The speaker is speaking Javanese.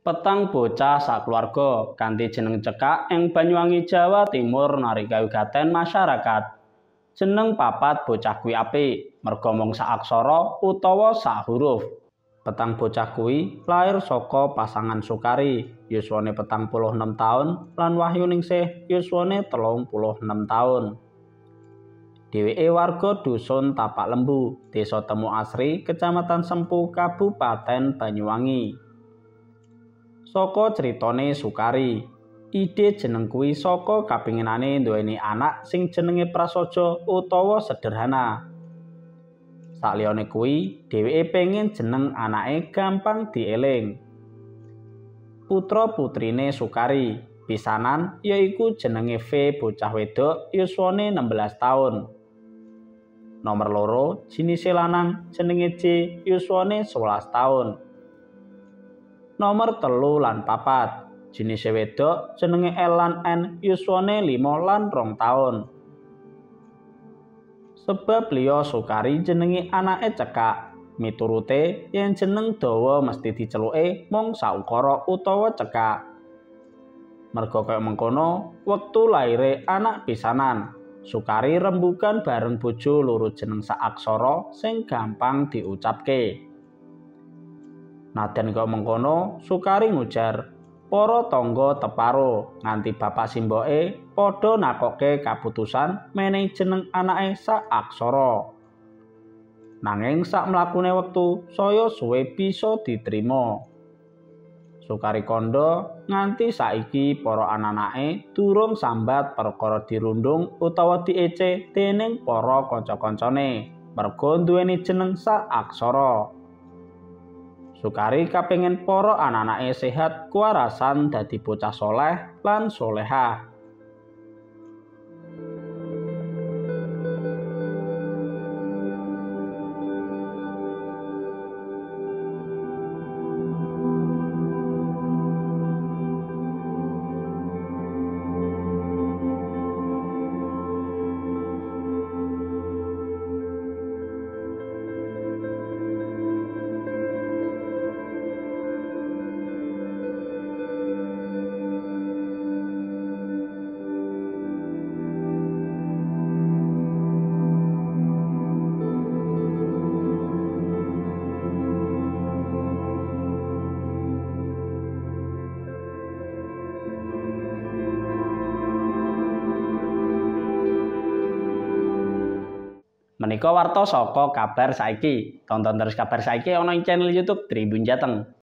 Petang bocah sakluwarga kanthi jeneng cekak ing Banyuwangi Jawa Timur nari kawigaten masyarakat. Jeneng papat bocah kuwi apik merga mung sak aksara utawa sak huruf. Petang bocah kuwi lair saka pasangan Sukari yuswane 46 taun lan Wahyu Ningsih yuswane 36 taun. Dheweke warga dusun Tapak Lembu, Desa Temu Asri, Kecamatan Sempu, Kabupaten Banyuwangi. Saka critane Sukari, ide jeneng kuwi saka kapinginane nduweni anak sing jenenge prasaja utawa sederhana. Saliyane kuwi, dheweke pengen jeneng anake gampang dieling. Putra putrine Sukari pisanan yaiku jenenge V bocah wedok yuswane 16 taun. Nomor loro jinise lanang jenenge J yuswane 11 taun. Nomor 3 lan 4 jinise wedok jenenge L lan N yuswane 5 lan 2 taun. Sebab liya Sukari jenenge anake cekak, miturute yen jeneng dawa mesti diceluke mung saukara utawa cekak. Merga kaya mengkono, wektu laire anak pisanan, Sukari rembugan bareng bojo loro jeneng sak aksara sing gampang diucapke. Naden kaya mengkono, Sukari ngujar, para tangga teparo nganti bapak simboke padha nakokke kaputusan menehi jeneng anake sak aksara. Nanging sak mlakune wektu saya suwe bisa diterima. Sukari kandha nganti saiki para anak-anake durung sambat perkara dirundung utawa diece dening para kanca-kancane merga duweni jeneng sak aksara. Sukari kapengin para anak-anake sehat kuwarasan dadi bocah soleh lan solehah. Menika warta saka Kabar Saiki. Tonton terus Kabar Saiki ana ing channel YouTube Tribun Jateng.